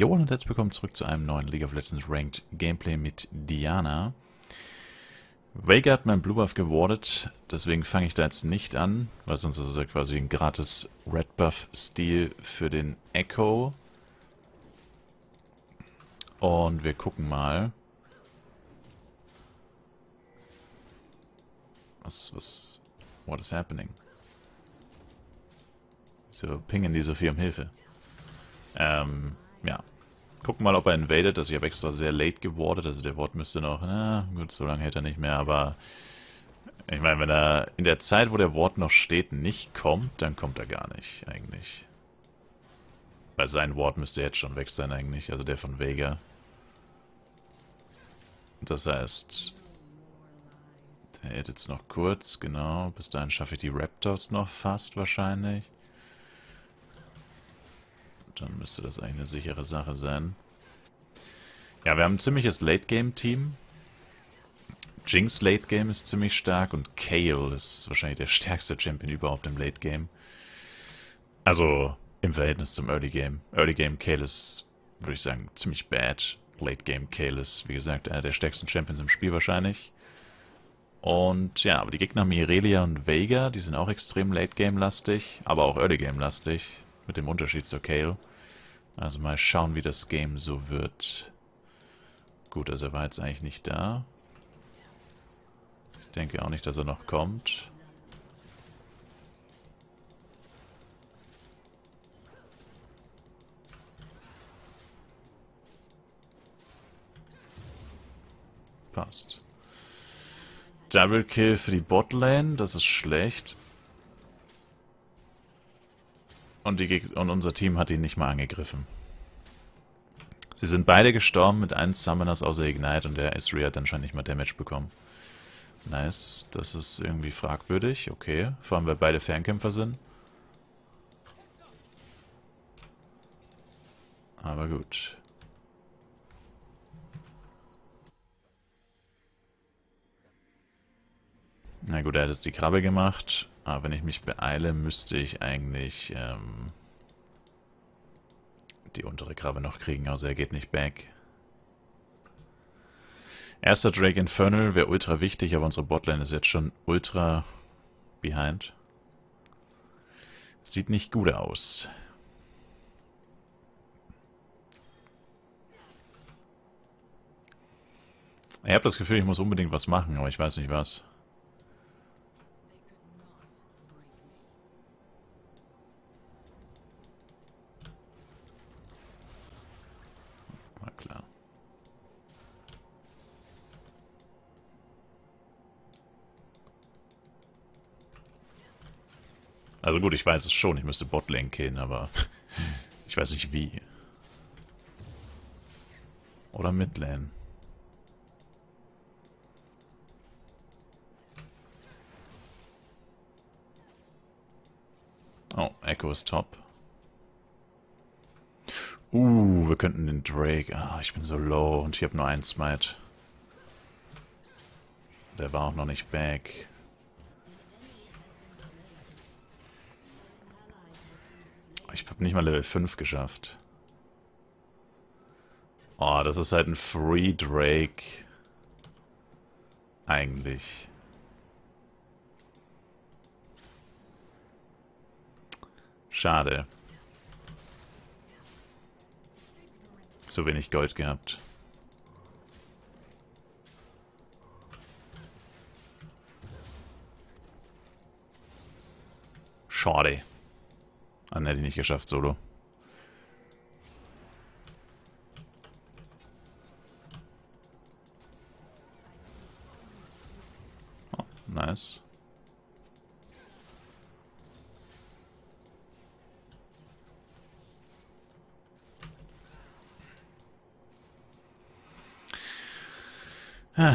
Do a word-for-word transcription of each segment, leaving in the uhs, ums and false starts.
Jo und herzlich willkommen zurück zu einem neuen League of Legends Ranked Gameplay mit Diana. Veigar hat mein Blue Buff gewardet, deswegen fange ich da jetzt nicht an, weil sonst ist es ja quasi ein gratis Red Buff-Stil für den Echo. Und wir gucken mal. Was, was, what is happening? So, pingen die Sophie um Hilfe. Ähm, ja. Gucken mal, ob er invadet. Also ich habe extra sehr late gewardet. Also der Ward müsste noch, na gut, so lange hält er nicht mehr. Aber ich meine, wenn er in der Zeit, wo der Ward noch steht, nicht kommt, dann kommt er gar nicht, eigentlich. Weil sein Ward müsste jetzt schon weg sein, eigentlich. Also der von Veigar. Das heißt, der hält jetzt noch kurz, genau. Bis dahin schaffe ich die Raptors noch fast, wahrscheinlich. Dann müsste das eigentlich eine sichere Sache sein. Ja, wir haben ein ziemliches Late-Game-Team. Jinx Late-Game ist ziemlich stark und Kayle ist wahrscheinlich der stärkste Champion überhaupt im Late-Game. Also im Verhältnis zum Early-Game. Early-Game Kayle ist, würde ich sagen, ziemlich bad. Late-Game Kayle ist, wie gesagt, einer der stärksten Champions im Spiel wahrscheinlich. Und ja, aber die Gegner haben Irelia und Veigar, die sind auch extrem Late-Game-lastig, aber auch Early-Game-lastig, mit dem Unterschied zur Kayle. Also mal schauen, wie das Game so wird. Gut, also er war jetzt eigentlich nicht da. Ich denke auch nicht, dass er noch kommt. Passt. Double Kill für die Botlane, das ist schlecht. Und, die Geg und unser Team hat ihn nicht mal angegriffen. Sie sind beide gestorben mit einem Summoners außer Ignite und der Ezreal hat anscheinend nicht mal Damage bekommen. Nice, das ist irgendwie fragwürdig, okay. Vor allem, weil beide Fernkämpfer sind. Aber gut. Na gut, er hat jetzt die Krabbe gemacht. Aber wenn ich mich beeile, müsste ich eigentlich ähm, die untere Krabbe noch kriegen, außer er geht nicht back. Erster Drake Infernal wäre ultra wichtig, aber unsere Botlane ist jetzt schon ultra behind. Sieht nicht gut aus. Ich habe das Gefühl, ich muss unbedingt was machen, aber ich weiß nicht was. War klar. Also gut, ich weiß es schon, ich müsste Botlane killen, aber ich weiß nicht wie. Oder Midlane. Oh, Echo ist top. Uh, wir könnten den Drake... Ah, ich bin so low und ich habe nur einen Smite. Der war auch noch nicht back. Ich habe nicht mal Level fünf geschafft. Oh, das ist halt ein Free Drake. Eigentlich. Schade. Zu wenig Gold gehabt. Schade. Dann hätte ich nicht geschafft, Solo. Oh, nice. Ah.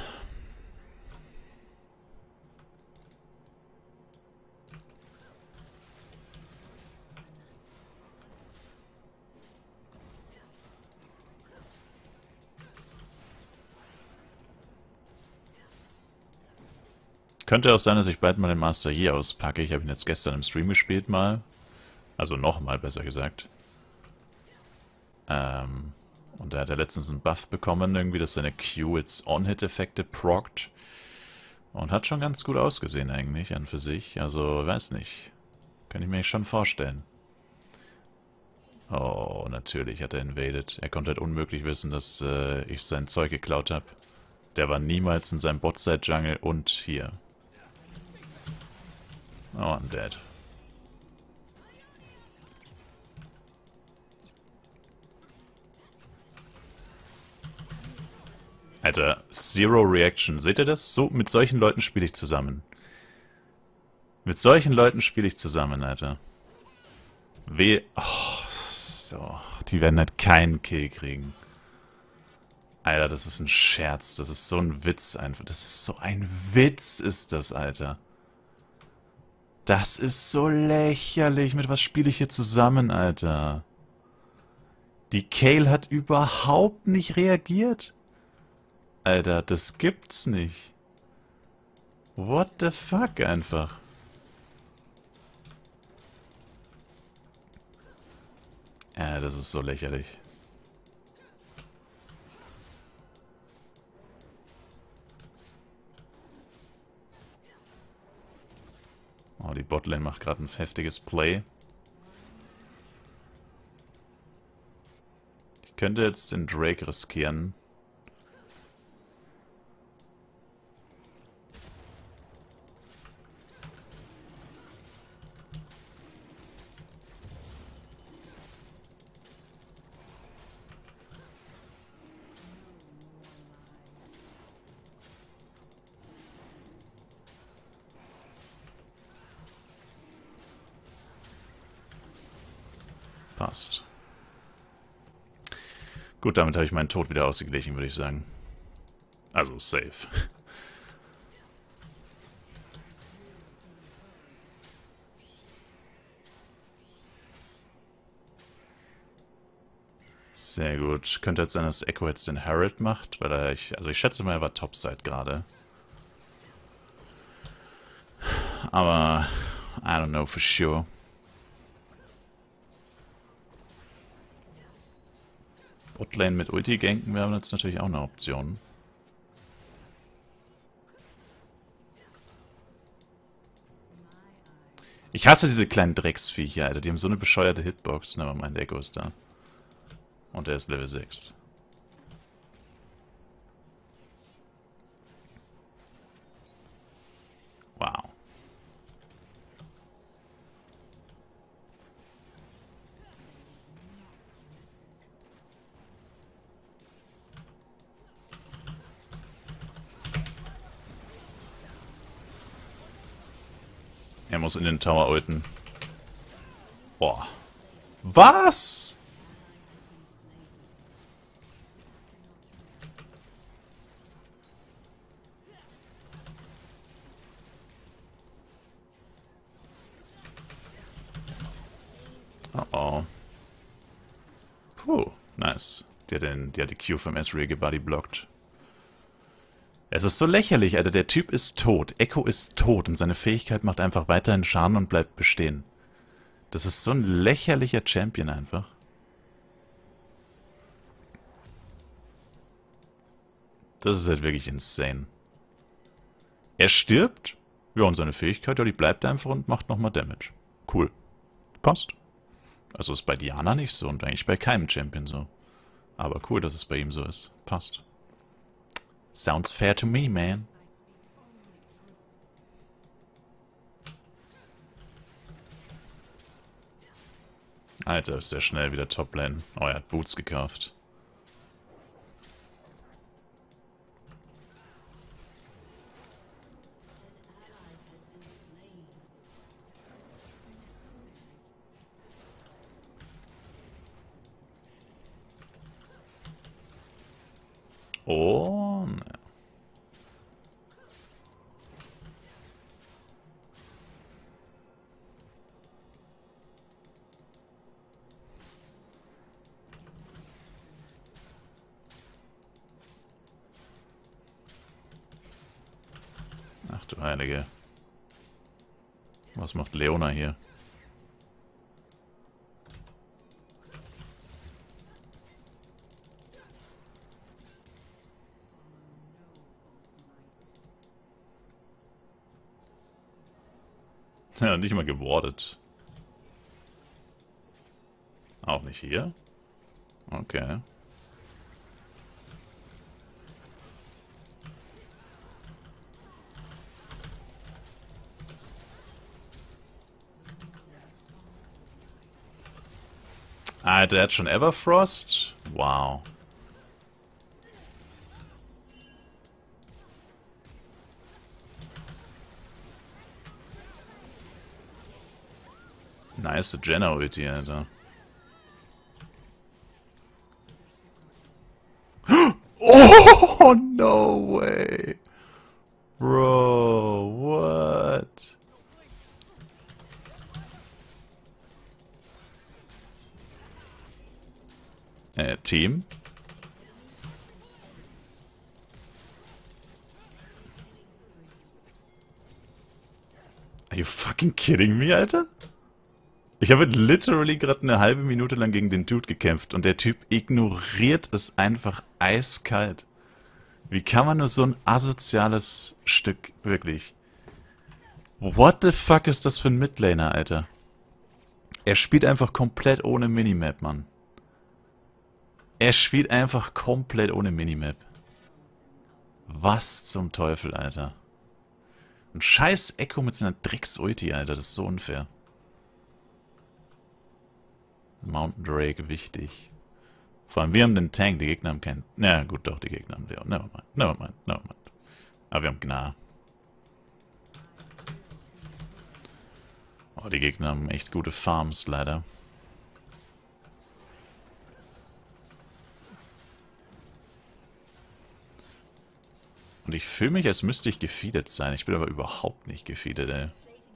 Könnte auch sein, dass ich bald mal den Master Yi auspacke. Ich habe ihn jetzt gestern im Stream gespielt mal. Also nochmal, besser gesagt. Ähm, und da hat er letztens einen Buff bekommen, irgendwie, dass seine Q jetzt On-Hit-Effekte prockt. Und hat schon ganz gut ausgesehen eigentlich, an für sich. Also, weiß nicht. Kann ich mir schon vorstellen. Oh, natürlich hat er invaded. Er konnte halt unmöglich wissen, dass äh, ich sein Zeug geklaut habe. Der war niemals in seinem Botside-Jungle und hier. Oh, I'm dead. Alter, Zero Reaction. Seht ihr das? So, mit solchen Leuten spiele ich zusammen. Mit solchen Leuten spiele ich zusammen, Alter. Weh. Oh, so. Die werden halt keinen Kill kriegen. Alter, das ist ein Scherz. Das ist so ein Witz einfach. Das ist so ein Witz, ist das, Alter. Das ist so lächerlich. Mit was spiele ich hier zusammen, Alter? Die Kayle hat überhaupt nicht reagiert. Alter, das gibt's nicht. What the fuck einfach. Ja, das ist so lächerlich. Oh, die Botlane macht gerade ein heftiges Play. Ich könnte jetzt den Drake riskieren. Passt. Gut, damit habe ich meinen Tod wieder ausgeglichen, würde ich sagen. Also, safe. Sehr gut. Könnte jetzt sein, dass Echo jetzt den Herald macht, weil er, ich, also ich schätze mal, er war Topside gerade. Aber, I don't know for sure. Botlane mit Ulti ganken wäre jetzt natürlich auch eine Option. Ich hasse diese kleinen Drecksviecher, Alter. Die haben so eine bescheuerte Hitbox. Na, mein Echo ist da. Und er ist Level sechs. Wow. Er muss in den Tower ulten. Boah. Was? Oh oh. Puh, nice. Die hat, den, die, hat die Q vom Ezreal gebodyblockt. Es ist so lächerlich, Alter. Der Typ ist tot. Echo ist tot und seine Fähigkeit macht einfach weiterhin Schaden und bleibt bestehen. Das ist so ein lächerlicher Champion einfach. Das ist halt wirklich insane. Er stirbt. Ja, und seine Fähigkeit, ja, die bleibt einfach und macht nochmal Damage. Cool. Passt. Also ist bei Diana nicht so und eigentlich bei keinem Champion so. Aber cool, dass es bei ihm so ist. Passt. Sounds fair to me, man. Alter, ist sehr schnell wieder Toplane. Oh, er hat Boots gekauft. Oh, ne. Ach du Heilige. Was macht Leona hier? Ja, nicht mal gewardet. Auch nicht hier? Okay. Ah, der hat schon Everfrost? Wow. Nice Jenna-Ulti, Alter. Oh, no way. Bro, what? Äh, Team? Are you fucking kidding me, Alter? Ich habe literally gerade eine halbe Minute lang gegen den Dude gekämpft und der Typ ignoriert es einfach eiskalt. Wie kann man nur so ein asoziales Stück, wirklich? What the fuck ist das für ein Midlaner, Alter? Er spielt einfach komplett ohne Minimap, Mann. Er spielt einfach komplett ohne Minimap. Was zum Teufel, Alter? Und scheiß Echo mit seiner Drecks-Ulti, Alter, das ist so unfair. Mountain Drake, wichtig. Vor allem, wir haben den Tank, die Gegner haben keinen... Na gut, doch, die Gegner haben Leon. Nevermind, nevermind, nevermind. Aber wir haben Gnar. Oh, die Gegner haben echt gute Farms, leider. Und ich fühle mich, als müsste ich gefeedet sein. Ich bin aber überhaupt nicht gefeedet, ey.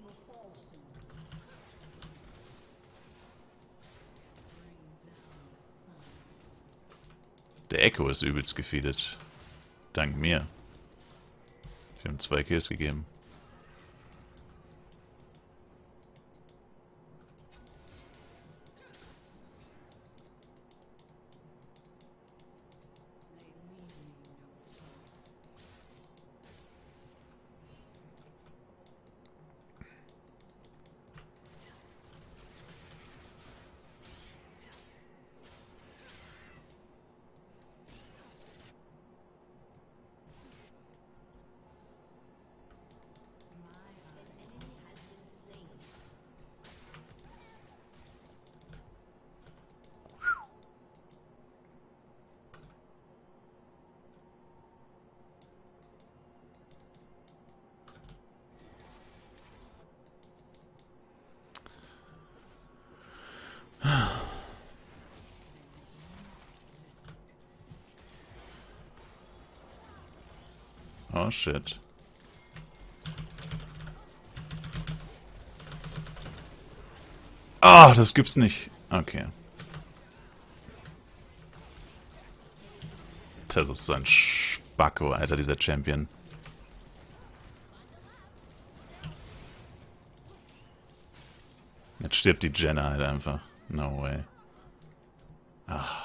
Der Echo ist übelst gefeedet. Dank mir. Ich habe ihm zwei Kills gegeben. Oh shit. Ah, oh, das gibt's nicht. Okay. Das ist so ein Spacko, Alter, dieser Champion. Jetzt stirbt die Jenna halt einfach. No way. Ah.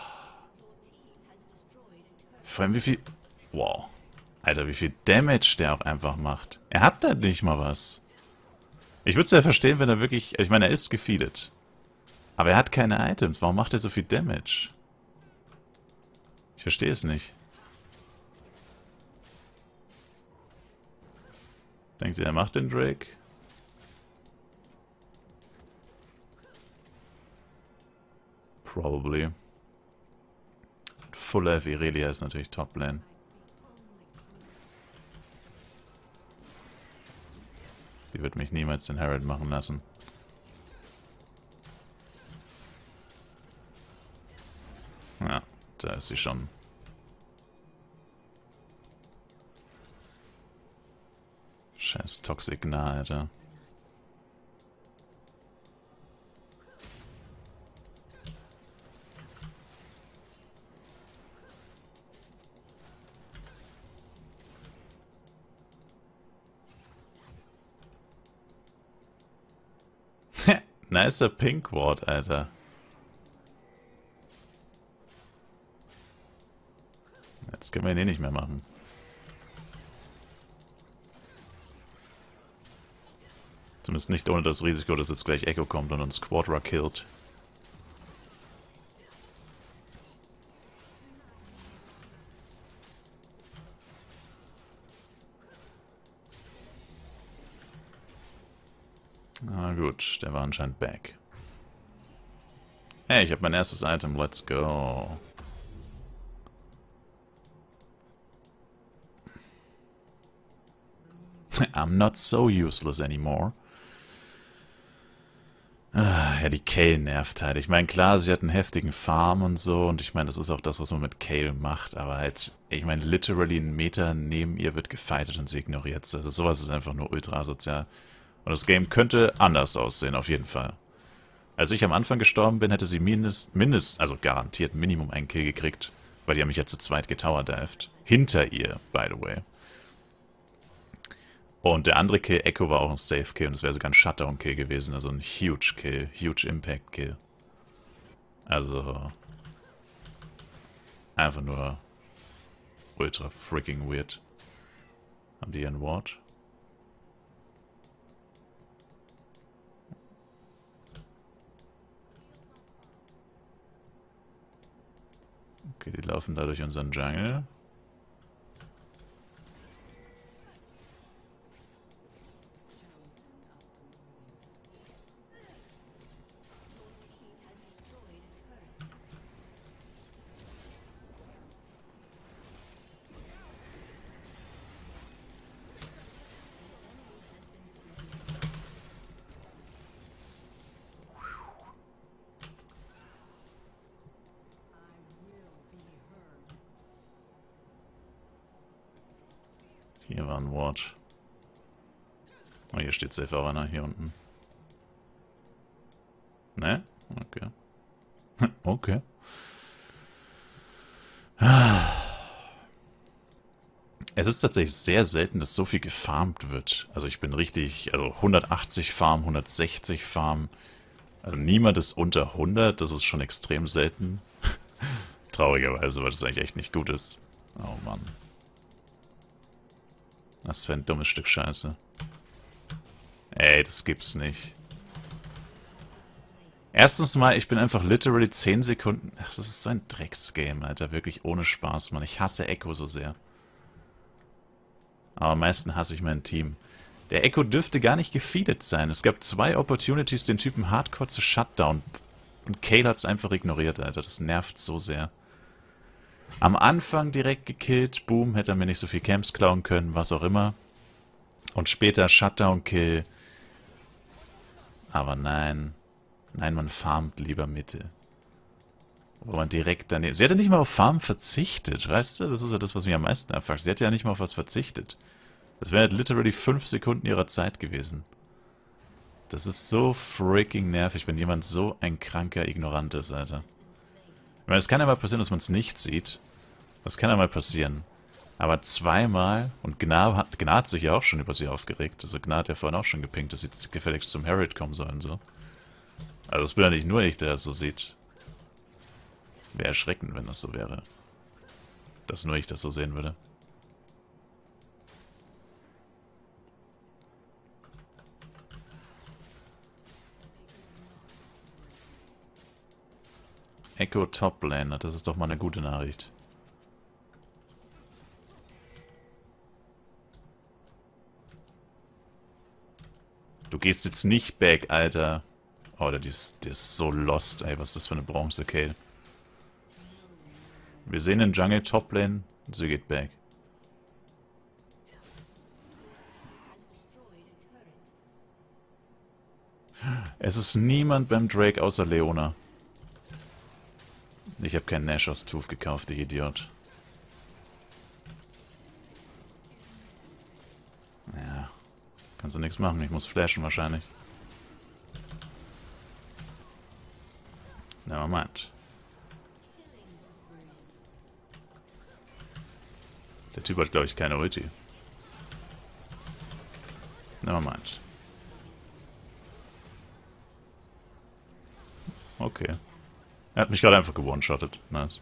Vor allem wie viel... Wow. Alter, wie viel Damage der auch einfach macht. Er hat da nicht mal was. Ich würde es ja verstehen, wenn er wirklich... Ich meine, er ist gefeedet. Aber er hat keine Items. Warum macht er so viel Damage? Ich verstehe es nicht. Denkt ihr, er macht den Drake? Probably. Full Life Irelia ist natürlich Top Lane. Die wird mich niemals den Herald machen lassen. Ja, da ist sie schon. Scheiß Toxic Gnar, Alter. Nicer Pink Ward, Alter. Jetzt können wir den eh nicht mehr machen. Zumindest nicht ohne das Risiko, dass jetzt gleich Echo kommt und uns Quadra killt. Na gut, der war anscheinend back. Hey, ich habe mein erstes Item, let's go. I'm not so useless anymore. Ah, ja, die Kayle nervt halt. Ich meine, klar, sie hat einen heftigen Farm und so, und ich meine, das ist auch das, was man mit Kayle macht, aber halt, ich meine, literally einen Meter neben ihr wird gefightet und sie ignoriert es. Also sowas ist einfach nur ultra asozial. Und das Game könnte anders aussehen, auf jeden Fall. Als ich am Anfang gestorben bin, hätte sie mindest, mindest also garantiert Minimum einen Kill gekriegt, weil die haben mich ja zu zweit getowerdived. Hinter ihr, by the way. Und der andere Kill, Echo, war auch ein Safe-Kill und es wäre sogar ein Shutdown-Kill gewesen, also ein Huge-Kill, Huge-Impact-Kill. Also einfach nur ultra freaking weird. Haben die hier ein Ward? Okay, die laufen da durch unseren Jungle. Hier war ein Ward. Oh, hier steht safe auch einer, hier unten. Ne? Okay. Okay. Es ist tatsächlich sehr selten, dass so viel gefarmt wird. Also ich bin richtig, also hundertachtzig Farm, hundertsechzig Farm. Also niemand ist unter hundert, das ist schon extrem selten. Traurigerweise, weil das eigentlich echt nicht gut ist. Oh Mann. Das wäre ein dummes Stück Scheiße. Ey, das gibt's nicht. Erstens mal, ich bin einfach literally zehn Sekunden... Ach, das ist so ein Drecksgame, Alter. Wirklich ohne Spaß, Mann. Ich hasse Echo so sehr. Aber am meisten hasse ich mein Team. Der Echo dürfte gar nicht gefeedet sein. Es gab zwei Opportunities, den Typen hardcore zu shutdown. Und Kayle hat's einfach ignoriert, Alter. Das nervt so sehr. Am Anfang direkt gekillt, boom, hätte er mir nicht so viel Camps klauen können, was auch immer. Und später Shutdown-Kill. Aber nein. Nein, man farmt lieber Mitte. Wo man direkt daneben... Sie hat ja nicht mal auf Farm verzichtet, weißt du? Das ist ja das, was mich am meisten erfragt. Sie hat ja nicht mal auf was verzichtet. Das wären halt literally fünf Sekunden ihrer Zeit gewesen. Das ist so freaking nervig, wenn jemand so ein kranker Ignorant ist, Alter. Ich meine, es kann ja mal passieren, dass man es nicht sieht. Das kann ja mal passieren. Aber zweimal, und Gna hat, Gna hat sich ja auch schon über sie aufgeregt. Also Gna hat ja vorhin auch schon gepinkt, dass sie gefälligst zum Herald kommen sollen, so. Also es bin ja nicht nur ich, der das so sieht. Wäre erschreckend, wenn das so wäre. Dass nur ich das so sehen würde. Echo Top Laner, das ist doch mal eine gute Nachricht. Du gehst jetzt nicht back, Alter. Oh, der ist, der ist so lost, ey. Was ist das für eine Bronze, Kayle? Wir sehen den Jungle Top Lane und sie geht back. Es ist niemand beim Drake außer Leona. Ich habe keinen Nashor's Tooth gekauft, ich Idiot. Ja, kannst du nichts machen, ich muss flashen wahrscheinlich. Nevermind. Der Typ hat, glaube ich, keine Ulti. Nevermind. Okay. Er hat mich gerade einfach gewone-shottet. Nice.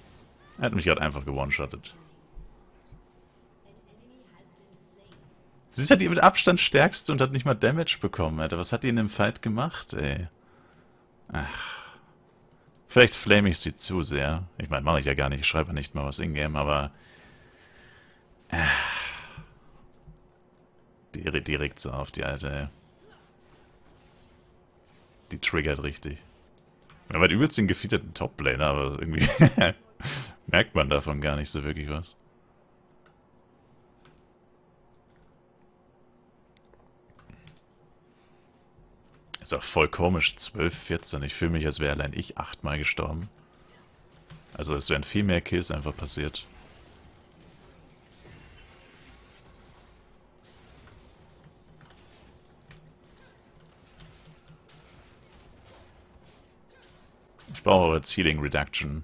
Er hat mich gerade einfach gewone-shottet. Sie ist ja die mit Abstand stärkste und hat nicht mal Damage bekommen, Alter. Was hat die in dem Fight gemacht, ey? Ach. Vielleicht flame ich sie zu sehr. Ich meine, mache ich ja gar nicht. Ich schreibe nicht mal was in-game, aber... Die, die regt so auf, die Alte, ey. Die triggert richtig. Er war übelst den gefeaterten Top-Laner, aber irgendwie merkt man davon gar nicht so wirklich was. Ist auch voll komisch, zwölf, vierzehn. Ich fühle mich, als wäre allein ich achtmal gestorben. Also es wären viel mehr Kills einfach passiert. Ich brauche aber jetzt Healing Reduction.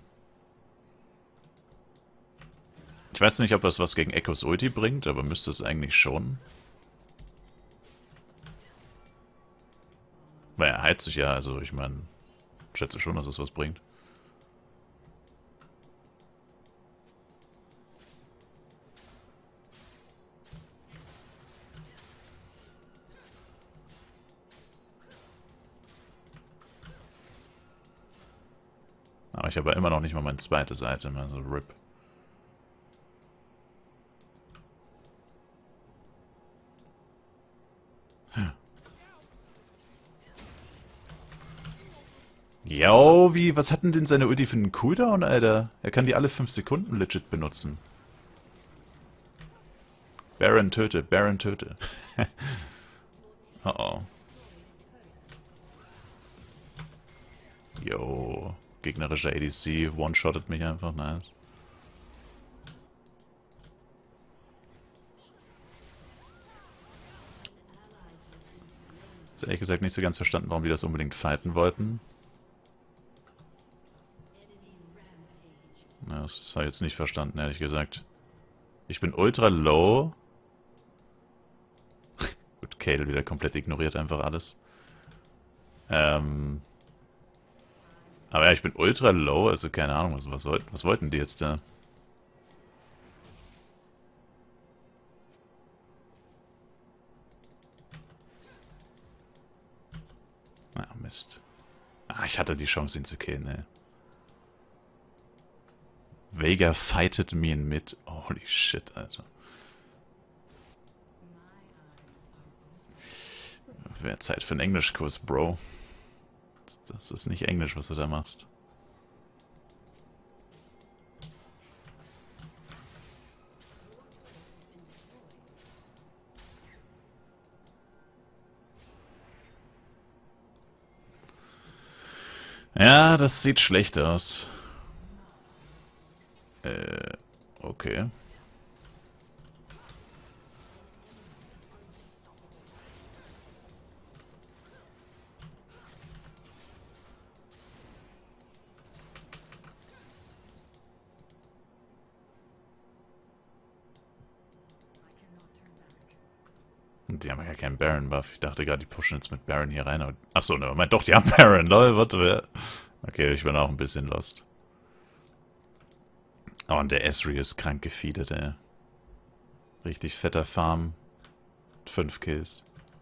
Ich weiß nicht, ob das was gegen Echos Ulti bringt, aber müsste es eigentlich schon. Weil er heizt sich ja, also ich meine, schätze schon, dass es was bringt. Aber ich habe ja immer noch nicht mal meine zweite Seite, also R I P. Jo, wie, was hat denn denn seine Ulti für einen Cooldown, Alter? Er kann die alle fünf Sekunden legit benutzen. Baron töte, Baron töte. Oh oh. Jo, gegnerischer A D C one-shottet mich einfach, nice. Jetzt ehrlich gesagt nicht so ganz verstanden, warum die das unbedingt fighten wollten. Ja, das habe ich jetzt nicht verstanden, ehrlich gesagt. Ich bin ultra low. Gut, Kayle wieder komplett ignoriert einfach alles. Ähm... Aber ja, ich bin ultra low, also keine Ahnung, was, was, wollten, was wollten die jetzt da? Ah, Mist. Ah, ich hatte die Chance, ihn zu killen, ey. Veigar fightet me in mid. Holy shit, Alter. Wäre Zeit für einen Englischkurs, Bro. Das ist nicht Englisch, was du da machst. Ja, das sieht schlecht aus. Äh, okay. Und die haben ja keinen Baron-Buff. Ich dachte gerade, die pushen jetzt mit Baron hier rein. Achso, ne, meint doch, die haben Baron. Lol, warte. Okay, ich bin auch ein bisschen lost. Oh, und der Esri ist krank gefeedet, ey. Richtig fetter Farm. Fünf Kills.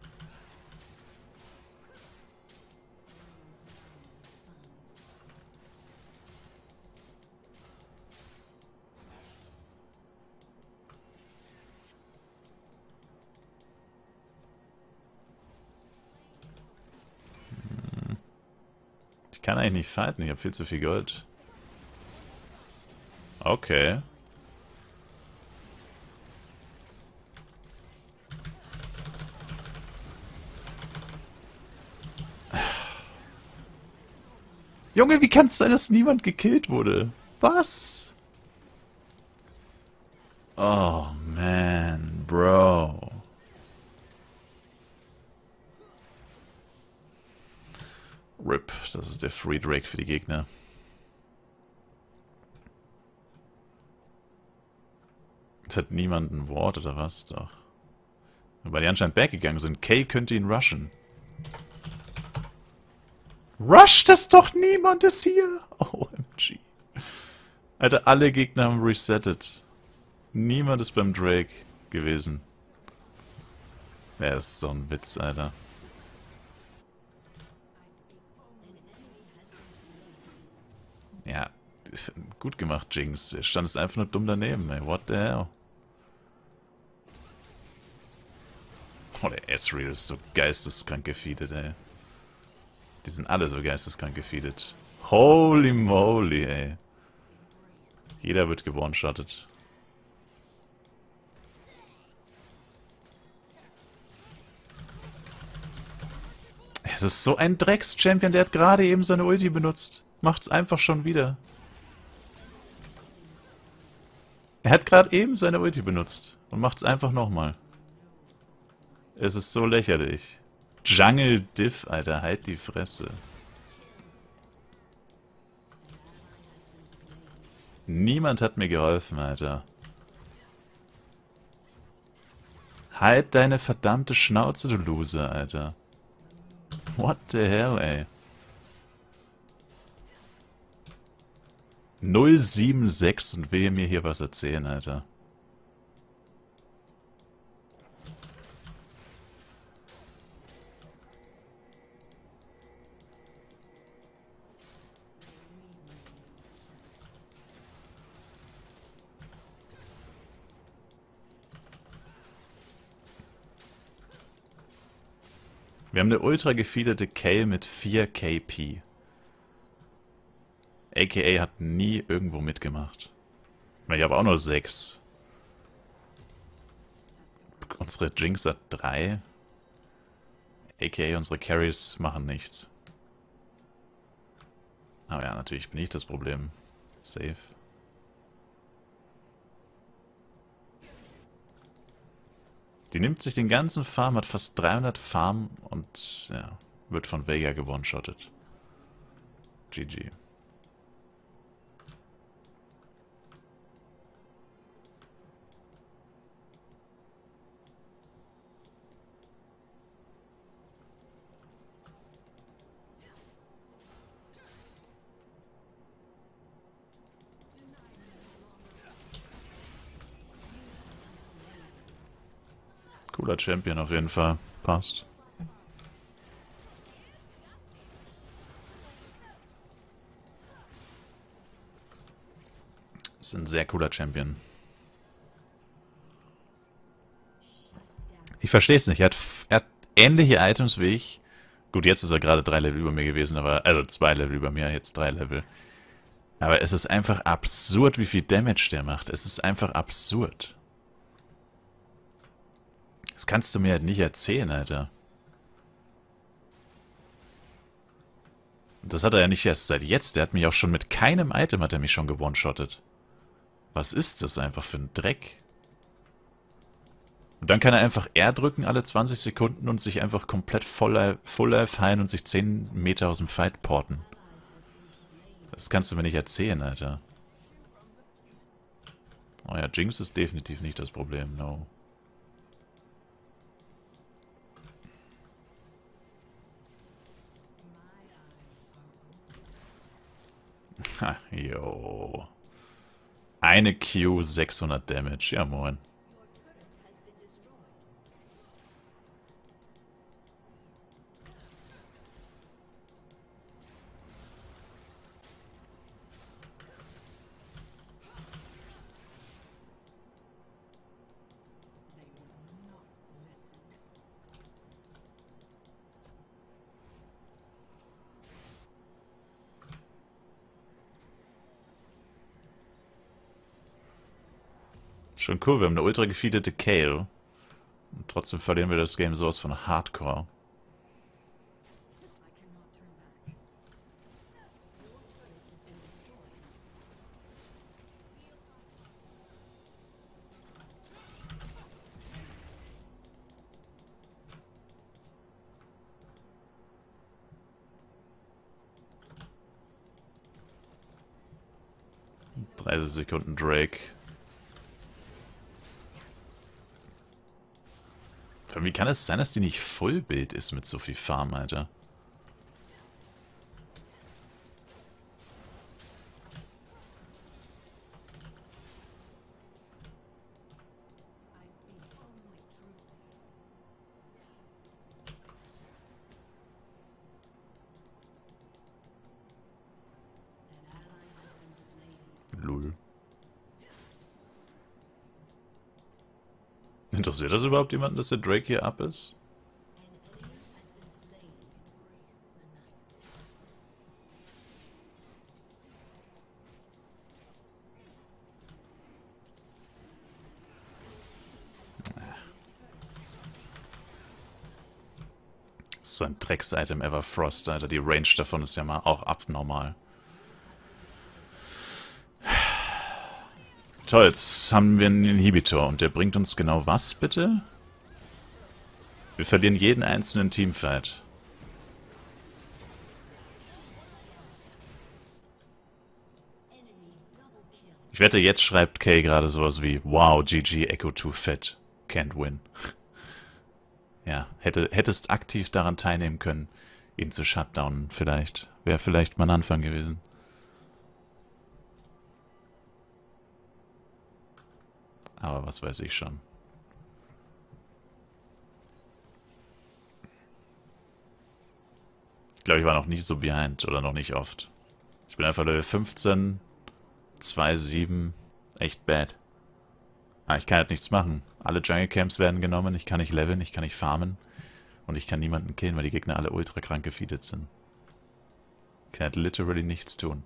Ich kann eigentlich nicht fighten, ich habe viel zu viel Gold. Okay. Junge, wie kann es sein, dass niemand gekillt wurde? Was? Oh, man, Bro. R I P, das ist der Free Drake für die Gegner. Es hat niemand ein Ward oder was? Doch. Weil die anscheinend backgegangen sind. Kay könnte ihn rushen. Rusht es doch, niemand ist hier! O M G. Alter, alle Gegner haben resettet. Niemand ist beim Drake gewesen. Ja, das ist so ein Witz, Alter. Ja, gut gemacht, Jinx. Er stand es einfach nur dumm daneben, ey. What the hell? Oh, der Ezreal ist so geisteskrank gefeedet, ey. Die sind alle so geisteskrank gefeedet. Holy moly, ey. Jeder wird gewone-shottet. Es ist so ein Drecks-Champion, der hat gerade eben seine Ulti benutzt. Macht's einfach schon wieder. Er hat gerade eben seine Ulti benutzt und macht's einfach nochmal. Es ist so lächerlich. Jungle Diff, Alter, halt die Fresse. Niemand hat mir geholfen, Alter. Halt deine verdammte Schnauze, du Loser, Alter. What the hell, ey. null sieben sechs und will mir hier was erzählen, Alter. Wir haben eine ultra gefeedete Kayle mit vier K P. A K A hat nie irgendwo mitgemacht. Ich habe auch nur sechs. Unsere Jinx hat drei. A K A unsere Carries machen nichts. Aber ja, natürlich bin ich das Problem. Safe. Die nimmt sich den ganzen Farm, hat fast dreihundert Farm und ja, wird von Veigar gewone-shottet. G G. Cooler Champion auf jeden Fall. Passt. Ist ein sehr cooler Champion. Ich verstehe es nicht. Er hat, er hat ähnliche Items wie ich. Gut, jetzt ist er gerade drei Level über mir gewesen, aber also zwei Level über mir, jetzt drei Level. Aber es ist einfach absurd, wie viel Damage der macht. Es ist einfach absurd. Das kannst du mir halt nicht erzählen, Alter. Das hat er ja nicht erst seit jetzt. Der hat mich auch schon mit keinem Item hat er mich schon gewone-shottet. Was ist das einfach für ein Dreck? Und dann kann er einfach R drücken alle zwanzig Sekunden und sich einfach komplett voll, full life heilen und sich zehn Meter aus dem Fight porten. Das kannst du mir nicht erzählen, Alter. Oh ja, Jinx ist definitiv nicht das Problem, no. Ha, yo. Eine Q, sechshundert Damage. Ja, moin. Schon cool, wir haben eine ultra gefeedete Kayle. Und trotzdem verlieren wir das Game sowas von Hardcore. dreißig Sekunden Drake. Wie kann es sein, dass die nicht Vollbild ist mit so viel Farm, Alter? Lul. Interessiert das überhaupt jemanden, dass der Drake hier up ist? So ein Drecks-Item Everfrost, Alter. Die Range davon ist ja mal auch abnormal. Toll, jetzt haben wir einen Inhibitor und der bringt uns genau was, bitte? Wir verlieren jeden einzelnen Teamfight. Ich wette, jetzt schreibt Kay gerade sowas wie wow, G G, Echo too fat, can't win. Ja, hätte, hättest aktiv daran teilnehmen können, ihn zu shutdownen vielleicht. Wäre vielleicht mal ein Anfang gewesen. Aber was weiß ich schon. Ich glaube, ich war noch nie so behind oder noch nicht oft. Ich bin einfach Level fünfzehn, zwei sieben, echt bad. Ah, ich kann halt nichts machen. Alle Jungle Camps werden genommen, ich kann nicht leveln, ich kann nicht farmen. Und ich kann niemanden killen, weil die Gegner alle ultra krank gefeedet sind. Ich kann halt literally nichts tun.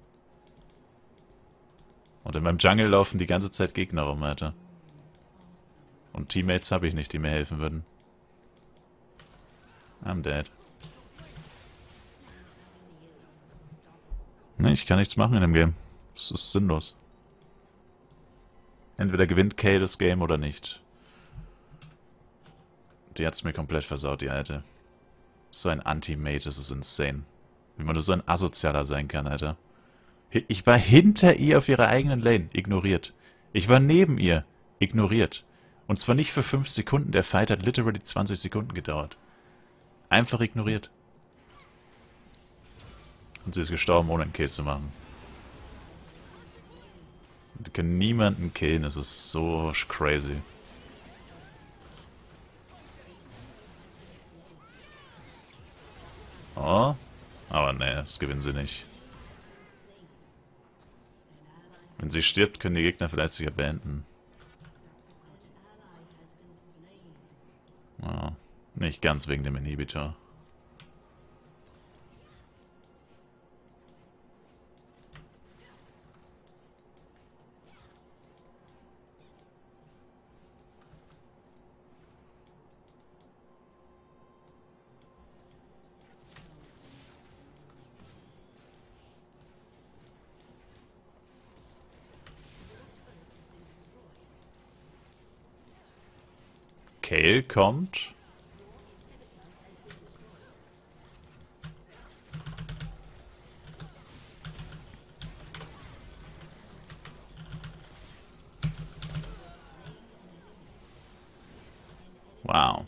Und in meinem Jungle laufen die ganze Zeit Gegner rum, Alter. Und Teammates habe ich nicht, die mir helfen würden. I'm dead. Ne, ich kann nichts machen in dem Game. Es ist sinnlos. Entweder gewinnt Kay das Game oder nicht. Die hat's mir komplett versaut, die Alte. So ein Anti-Mate, das ist insane. Wie man nur so ein Asozialer sein kann, Alter. Ich war hinter ihr auf ihrer eigenen Lane, ignoriert. Ich war neben ihr, ignoriert. Und zwar nicht für fünf Sekunden, der Fight hat literally zwanzig Sekunden gedauert. Einfach ignoriert. Und sie ist gestorben, ohne einen Kill zu machen. Die können niemanden killen, das ist so crazy. Oh, aber ne, das gewinnen sie nicht. Wenn sie stirbt, können die Gegner vielleicht sogar beenden. Oh, nicht ganz wegen dem Inhibitor. Kayle kommt. Wow.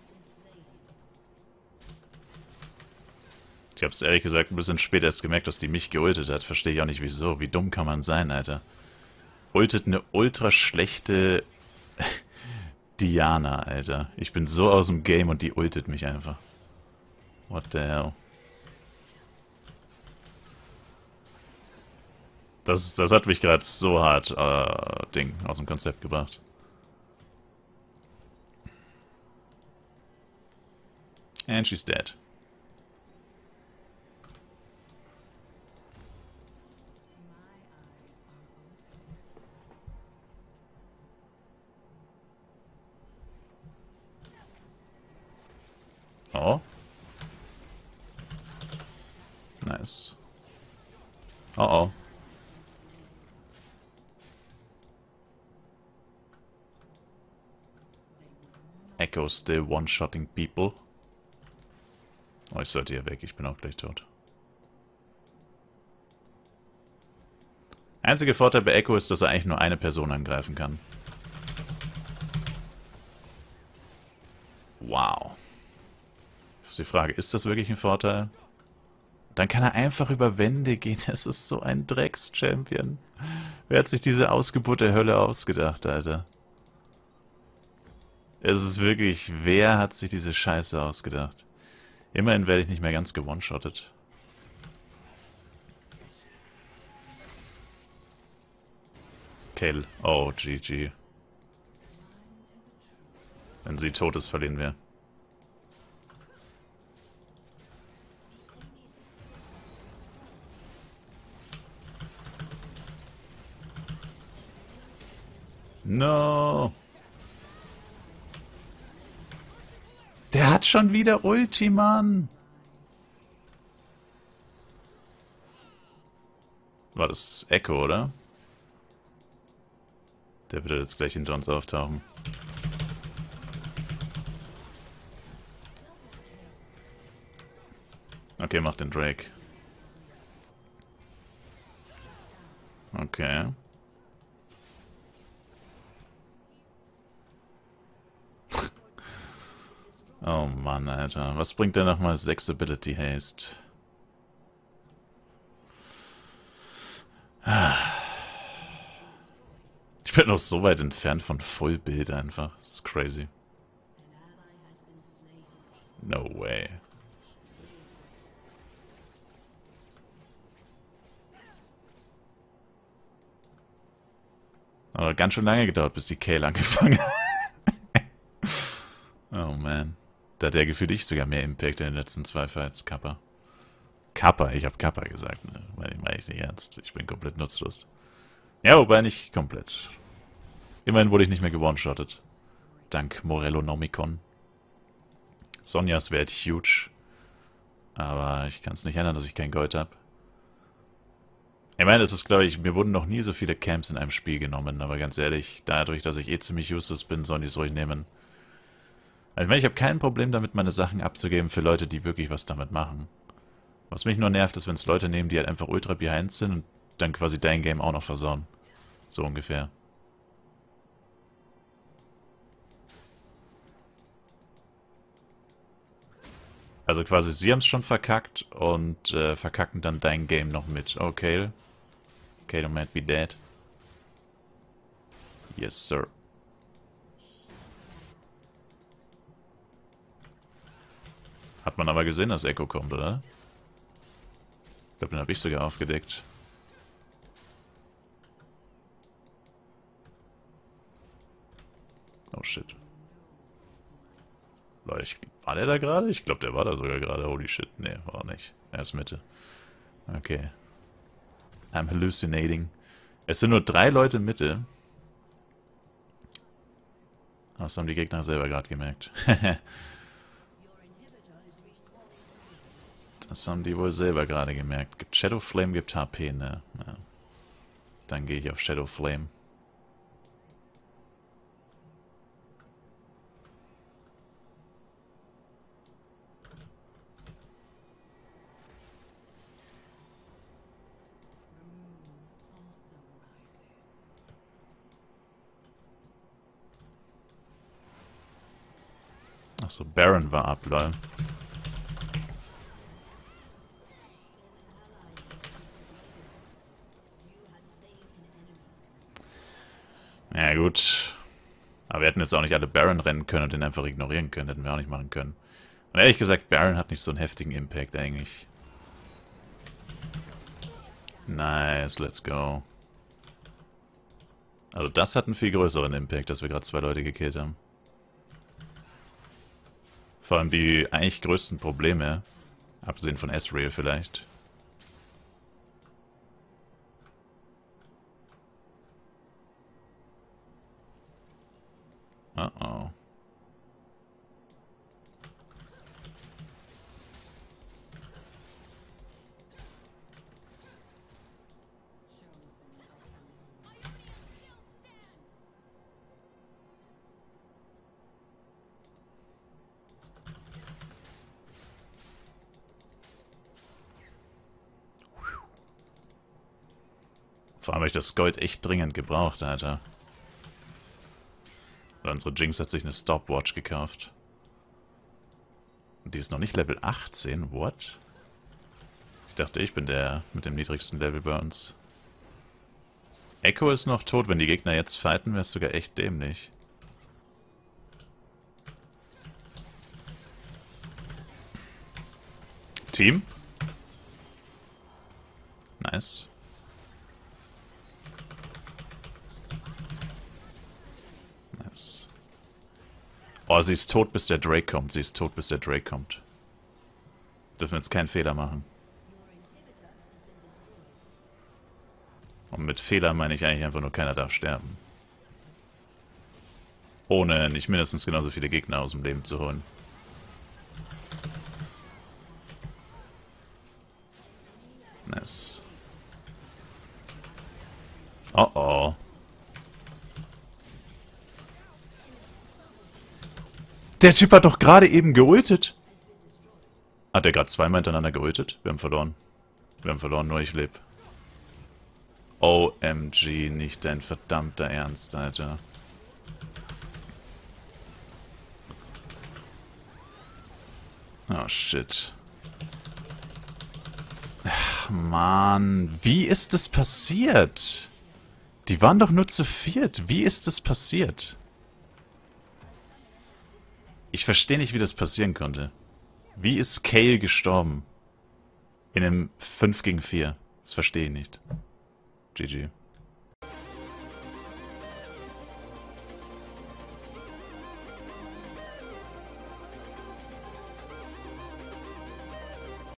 Ich hab's ehrlich gesagt ein bisschen spät erst gemerkt, dass die mich geultet hat. Verstehe ich auch nicht wieso. Wie dumm kann man sein, Alter? Ultet eine ultra schlechte Diana, Alter. Ich bin so aus dem Game und die ultet mich einfach. What the hell? Das, das hat mich gerade so hart, äh, Ding, aus dem Konzept gebracht. And she's dead. Oh. Nice. Oh oh. Echo still one-shotting people. Oh, ich sollte hier weg, ich bin auch gleich tot. Einziger Vorteil bei Echo ist, dass er eigentlich nur eine Person angreifen kann. Wow. Die Frage, ist das wirklich ein Vorteil? Dann kann er einfach über Wände gehen. Das ist so ein Drecks-Champion. Wer hat sich diese Ausgeburt der Hölle ausgedacht, Alter? Es ist wirklich, wer hat sich diese Scheiße ausgedacht? Immerhin werde ich nicht mehr ganz gewone-shottet. Kayle. Oh, G G. Wenn sie tot ist, verlieren wir. No. Der hat schon wieder Ulti, Mann. War das Echo, oder? Der wird jetzt gleich hinter uns auftauchen. Okay, mach den Drake. Okay. Oh Mann, Alter. Was bringt denn nochmal sechs Ability Haste? Ich bin noch so weit entfernt von Vollbild einfach. Das ist crazy. No way. Aber ganz schön lange gedauert, bis die Kayle angefangen hat. Oh man. Da hat der gefühlt ich sogar mehr Impact in den letzten zwei Fights. Kappa. Kappa, ich hab Kappa gesagt, ne? Meine ich, meine ich nicht ernst. Ich bin komplett nutzlos. Ja, wobei nicht komplett. Immerhin wurde ich nicht mehr gewone-shottet. Dank Morello Nomicon. Sonjas wäre huge. Aber ich kann es nicht ändern, dass ich kein Gold habe. Ich meine, es ist, glaube ich, mir wurden noch nie so viele Camps in einem Spiel genommen, aber ganz ehrlich, dadurch, dass ich eh ziemlich useless bin, sollen die es ruhig nehmen. Also ich meine, ich habe kein Problem damit, meine Sachen abzugeben für Leute, die wirklich was damit machen. Was mich nur nervt, ist, wenn es Leute nehmen, die halt einfach ultra behind sind und dann quasi dein Game auch noch versauen. So ungefähr. Also quasi, sie haben es schon verkackt und äh, verkacken dann dein Game noch mit. Oh, Kayle. Kayle might be dead. Yes, sir. Hat man aber gesehen, dass Echo kommt, oder? Ich glaube, den habe ich sogar aufgedeckt. Oh shit. War, ich, war der da gerade? Ich glaube, der war da sogar gerade. Holy shit. Nee, war nicht. Er ist Mitte. Okay. I'm hallucinating. Es sind nur drei Leute in Mitte. Das haben die Gegner selber gerade gemerkt. Das haben die wohl selber gerade gemerkt. Gibt Shadow Flame, gibt H P, ne? Ja. Dann gehe ich auf Shadow Flame. Achso, Baron war ab, lol. Ja gut. Aber wir hätten jetzt auch nicht alle Baron rennen können und den einfach ignorieren können. Hätten wir auch nicht machen können. Und ehrlich gesagt, Baron hat nicht so einen heftigen Impact eigentlich. Nice, let's go. Also das hat einen viel größeren Impact, dass wir gerade zwei Leute gekillt haben. Vor allem die eigentlich größten Probleme, abgesehen von Ezreal vielleicht. Oh oh. Vor allem habe ich das Gold echt dringend gebraucht, Alter. Weil unsere Jinx hat sich eine Stopwatch gekauft. Und die ist noch nicht Level achtzehn, what? Ich dachte, ich bin der mit dem niedrigsten Level bei uns. Echo ist noch tot, wenn die Gegner jetzt fighten, wäre es sogar echt dämlich. Team? Nice. Oh, sie ist tot, bis der Drake kommt. Sie ist tot, bis der Drake kommt. Dürfen wir jetzt keinen Fehler machen. Und mit Fehler meine ich eigentlich einfach nur, keiner darf sterben. Ohne nicht mindestens genauso viele Gegner aus dem Leben zu holen. Nice. Oh oh. Der Typ hat doch gerade eben geultet. Hat er gerade zweimal hintereinander geultet? Wir haben verloren. Wir haben verloren, nur ich lebe. O M G, nicht dein verdammter Ernst, Alter. Oh shit. Ach, Mann, wie ist das passiert? Die waren doch nur zu viert. Wie ist das passiert? Ich verstehe nicht, wie das passieren konnte. Wie ist Kayle gestorben? In einem fünf gegen vier. Das verstehe ich nicht. G G.